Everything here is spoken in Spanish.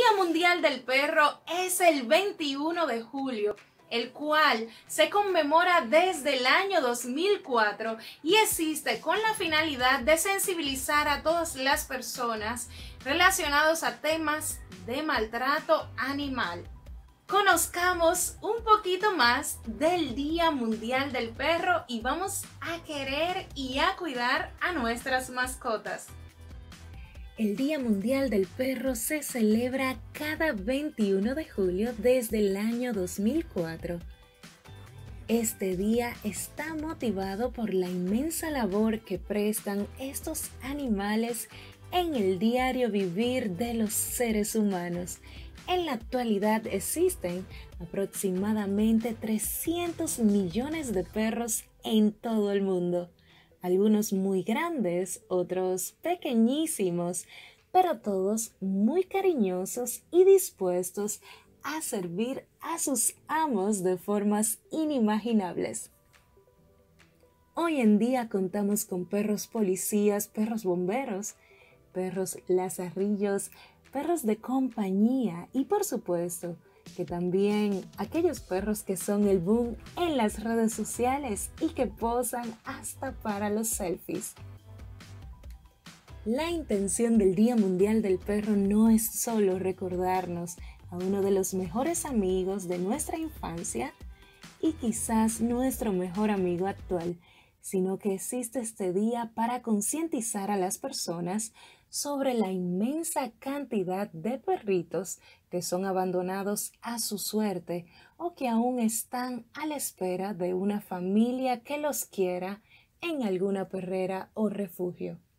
Mundial del Perro es el 21 de julio, el cual se conmemora desde el año 2004 y existe con la finalidad de sensibilizar a todas las personas relacionados a temas de maltrato animal. Conozcamos un poquito más del Día Mundial del Perro y vamos a querer y a cuidar a nuestras mascotas. El Día Mundial del Perro se celebra cada 21 de julio desde el año 2004. Este día está motivado por la inmensa labor que prestan estos animales en el diario vivir de los seres humanos. En la actualidad existen aproximadamente 300 millones de perros en todo el mundo. Algunos muy grandes, otros pequeñísimos, pero todos muy cariñosos y dispuestos a servir a sus amos de formas inimaginables. Hoy en día contamos con perros policías, perros bomberos, perros lazarillos, perros de compañía y por supuesto que también aquellos perros que son el boom en las redes sociales y que posan hasta para los selfies. La intención del Día Mundial del Perro no es solo recordarnos a uno de los mejores amigos de nuestra infancia y quizás nuestro mejor amigo actual, sino que existe este día para concientizar a las personas sobre la inmensa cantidad de perritos que son abandonados a su suerte o que aún están a la espera de una familia que los quiera en alguna perrera o refugio.